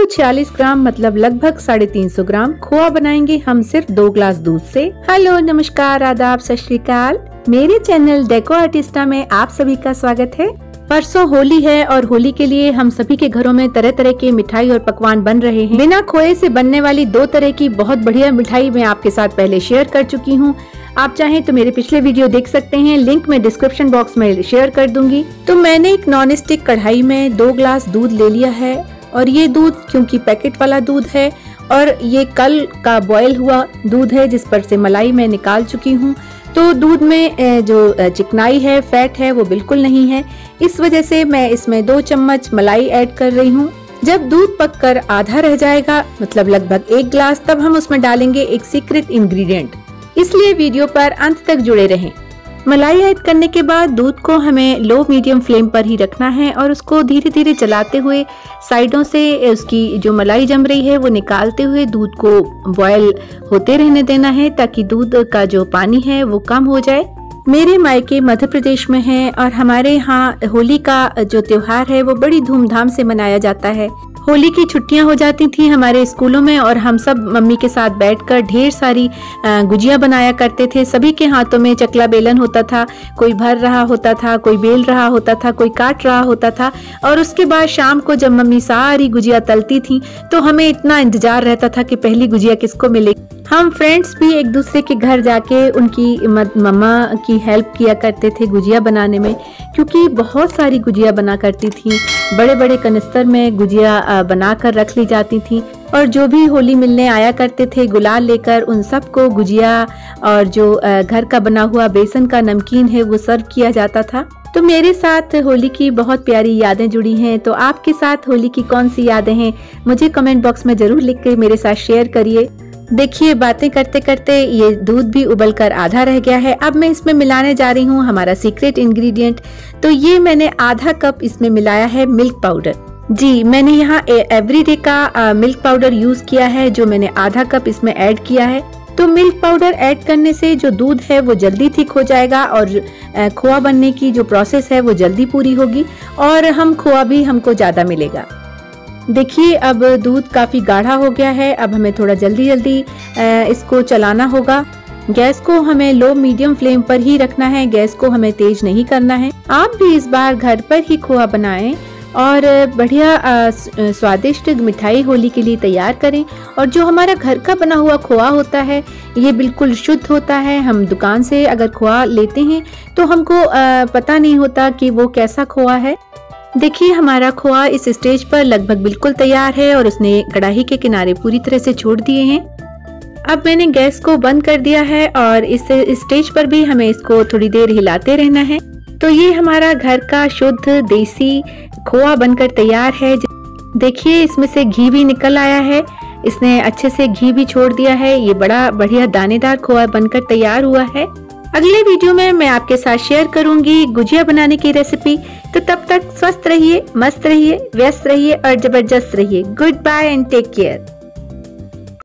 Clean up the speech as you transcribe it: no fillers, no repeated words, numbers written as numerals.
346 ग्राम मतलब लगभग 350 ग्राम खोआ बनाएंगे हम सिर्फ 2 ग्लास दूध से। हेलो, नमस्कार, आदाब, सत श्री अकाल। मेरे चैनल डेको आर्टिस्टा में आप सभी का स्वागत है। परसों होली है और होली के लिए हम सभी के घरों में तरह तरह के मिठाई और पकवान बन रहे हैं। बिना खोए से बनने वाली 2 तरह की बहुत बढ़िया मिठाई मैं आपके साथ पहले शेयर कर चुकी हूँ। आप चाहें तो मेरे पिछले वीडियो देख सकते हैं, लिंक मैं डिस्क्रिप्शन बॉक्स में शेयर कर दूंगी। तो मैंने एक नॉन स्टिक कढ़ाई में 2 ग्लास दूध ले लिया है और ये दूध क्योंकि पैकेट वाला दूध है और ये कल का बॉयल हुआ दूध है जिस पर से मलाई मैं निकाल चुकी हूँ, तो दूध में जो चिकनाई है, फैट है, वो बिल्कुल नहीं है। इस वजह से मैं इसमें 2 चम्मच मलाई ऐड कर रही हूँ। जब दूध पककर आधा रह जाएगा मतलब लगभग 1 ग्लास, तब हम उसमें डालेंगे एक सीक्रेट इंग्रेडिएंट, इसलिए वीडियो पर अंत तक जुड़े रहें। मलाई ऐड करने के बाद दूध को हमें लो मीडियम फ्लेम पर ही रखना है और उसको धीरे धीरे चलाते हुए साइडों से उसकी जो मलाई जम रही है वो निकालते हुए दूध को बॉयल होते रहने देना है ताकि दूध का जो पानी है वो कम हो जाए। मेरे मायके मध्य प्रदेश में है और हमारे यहाँ होली का जो त्योहार है वो बड़ी धूमधाम से मनाया जाता है। होली की छुट्टियां हो जाती थी हमारे स्कूलों में और हम सब मम्मी के साथ बैठकर ढेर सारी गुजिया बनाया करते थे। सभी के हाथों में चकला बेलन होता था, कोई भर रहा होता था, कोई बेल रहा होता था, कोई काट रहा होता था। और उसके बाद शाम को जब मम्मी सारी गुजिया तलती थी तो हमें इतना इंतजार रहता था कि पहली गुजिया किसको मिलेगी। हम फ्रेंड्स भी एक दूसरे के घर जाके उनकी मम्मा की हेल्प किया करते थे गुजिया बनाने में, क्योंकि बहुत सारी गुजिया बना करती थी। बड़े बड़े कनिस्तर में गुजिया बनाकर रख ली जाती थी और जो भी होली मिलने आया करते थे गुलाल लेकर, उन सबको गुजिया और जो घर का बना हुआ बेसन का नमकीन है वो सर्व किया जाता था। तो मेरे साथ होली की बहुत प्यारी यादें जुड़ी हैं। तो आपके साथ होली की कौन सी यादें हैं मुझे कमेंट बॉक्स में जरूर लिख कर मेरे साथ शेयर करिए। देखिए, बातें करते करते ये दूध भी उबल कर आधा रह गया है। अब मैं इसमें मिलाने जा रही हूँ हमारा सीक्रेट इंग्रेडिएंट। तो ये मैंने आधा कप इसमें मिलाया है मिल्क पाउडर। जी, मैंने यहाँ एवरीडे का मिल्क पाउडर यूज किया है जो मैंने आधा कप इसमें ऐड किया है। तो मिल्क पाउडर ऐड करने से जो दूध है वो जल्दी थिक हो जाएगा और खोआ बनने की जो प्रोसेस है वो जल्दी पूरी होगी और खोआ भी हमको ज्यादा मिलेगा। देखिए, अब दूध काफी गाढ़ा हो गया है। अब हमें थोड़ा जल्दी जल्दी इसको चलाना होगा। गैस को हमें लो मीडियम फ्लेम पर ही रखना है, गैस को हमें तेज नहीं करना है। आप भी इस बार घर पर ही खोआ बनाएं और बढ़िया स्वादिष्ट मिठाई होली के लिए तैयार करें। और जो हमारा घर का बना हुआ खोआ होता है ये बिल्कुल शुद्ध होता है। हम दुकान से अगर खोआ लेते हैं तो हमको पता नहीं होता कि वो कैसा खोआ है। देखिए, हमारा खोआ इस स्टेज पर लगभग बिल्कुल तैयार है और उसने कढ़ाई के किनारे पूरी तरह से छोड़ दिए हैं। अब मैंने गैस को बंद कर दिया है और इस स्टेज पर भी हमें इसको थोड़ी देर हिलाते रहना है। तो ये हमारा घर का शुद्ध देसी खोआ बनकर तैयार है। देखिए, इसमें से घी भी निकल आया है, इसने अच्छे से घी भी छोड़ दिया है। ये बड़ा बढ़िया दानेदार खोआ बनकर तैयार हुआ है। अगले वीडियो में मैं आपके साथ शेयर करूंगी गुजिया बनाने की रेसिपी। तो तब तक स्वस्थ रहिए, मस्त रहिए, व्यस्त रहिए और जबरदस्त रहिए। Good bye and take care.